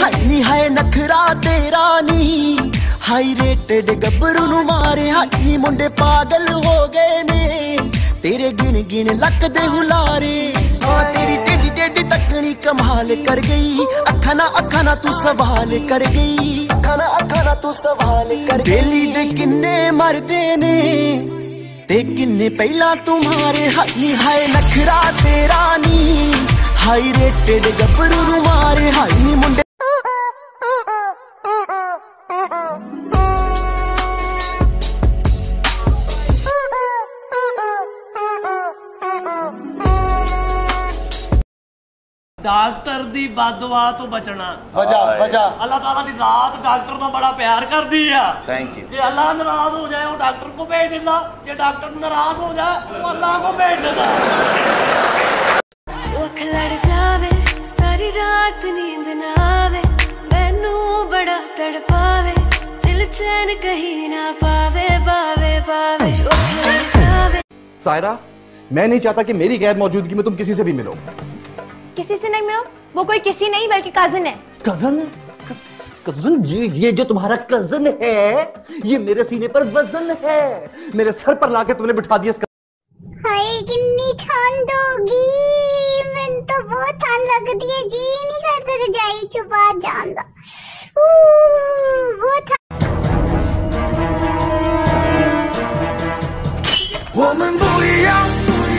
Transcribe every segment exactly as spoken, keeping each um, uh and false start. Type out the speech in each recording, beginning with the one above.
High नी हाय नखरा तेरा नी high rated गब्बरू नू मारे हाई मुंडे पागल हो गए ने तेरे गिन गिन लक दे हुलारे हाँ तेरी टेढ़ी टेढ़ी तकनी कमाल कर गई अखा ना अखा ना तू सवाल कर गई अखा ना अखा ना तू सवाल कर गई बेली दे किन्ने मरदे ने ते किन्ने पहला तुम्हारे हाई हाय नखरा तेरा नी हाई रेटेड गब्बरू नू मारे हाई मुंडे डॉक्टर दी बददुआ तो बचना वजह वजह अल्लाह ताला दी जात डॉक्टर ना बड़ा प्यार कर दी है। Thank you. जे अल्लाह नाराज हो जाए वो डॉक्टर को भेज देता, जे डॉक्टर नाराज हो जाए वो अल्लाह को भेज देता। अख लड़ जावे सारी रात नींद ना आवे मैनू बड़ा तड़पावे दिल चैन कहीं ना पावे पावे पावे अख लड़ जावे। सायरा, मैं नहीं चाहता कि मेरी गैर मौजूदगी में तुम किसी से भी मिलो। किसी से नहीं मिलो, वो कोई किसी नहीं बल्कि कजन है। कजन? कजन? ये ये जो तुम्हारा कजन है ये मेरे सीने पर वजन है, मेरे सर पर लाके तुमने बिठा दिया। हाय कितनी ठंड होगी, मैंने तो बहुत ठंड लगती है जी नहीं करता रजाई छुपा जाना बहुत 我们不一样，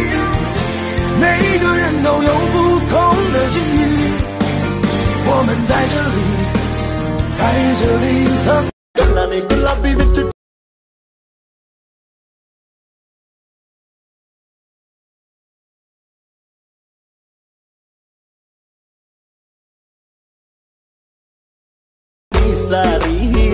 每个人都有不同的境遇。我们在这里，在这里等。गल्ला ने गुलाबी विच सारी